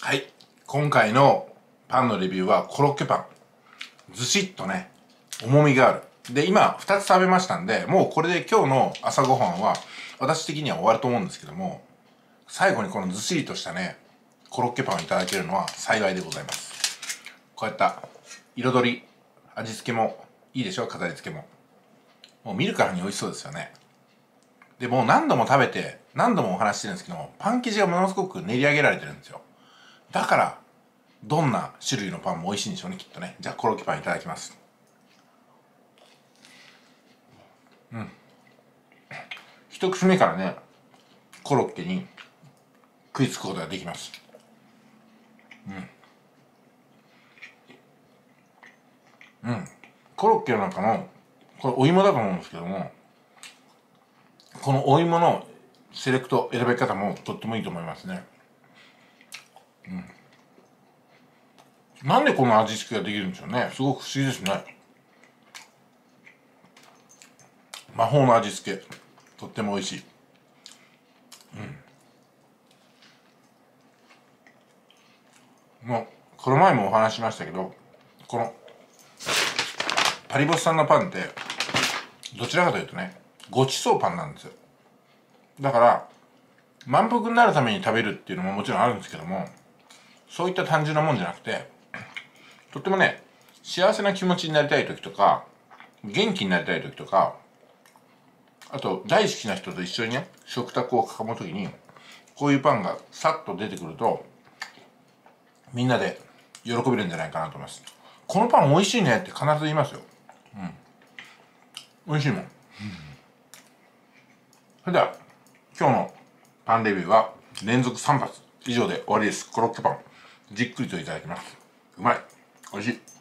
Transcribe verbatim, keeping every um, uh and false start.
はい、今回のパンのレビューはコロッケパン。ずしっとね、重みがある。で、今ふたつ食べましたんで、もうこれで今日の朝ごはんは私的には終わると思うんですけども、最後にこのずっしりとしたね、コロッケパンをいただけるのは幸いでございます。こうやった彩り、味付けもいいでしょ、飾り付けも。もう見るからに美味しそうですよね。で、もう何度も食べて、何度もお話ししてるんですけども、パン生地がものすごく練り上げられてるんですよ。だから、どんな種類のパンも美味しいんでしょうね、きっとね。じゃあコロッケパンいただきます。うん。一口目からね、コロッケに食いつくことができます。うん。うん。コロッケの中の、これお芋だと思うんですけども、このお芋のセレクト、選び方もとってもいいと思いますね。なんでこの味付けができるんでしょうね。すごく不思議ですね。魔法の味付け。とっても美味しい。もう、この前もお話ししましたけど、この、パリボスさんのパンって、どちらかというとね、ごちそうパンなんですよ。だから、満腹になるために食べるっていうのももちろんあるんですけども、そういった単純なもんじゃなくて、とってもね、幸せな気持ちになりたい時とか、元気になりたい時とか、あと大好きな人と一緒にね、食卓を囲む時に、こういうパンがさっと出てくると、みんなで喜べるんじゃないかなと思います。このパン美味しいねって必ず言いますよ。美味しいもん。それでは、今日のパンレビューは連続さん発以上で終わりです。コロッケパン、じっくりといただきます。うまい。美味しい。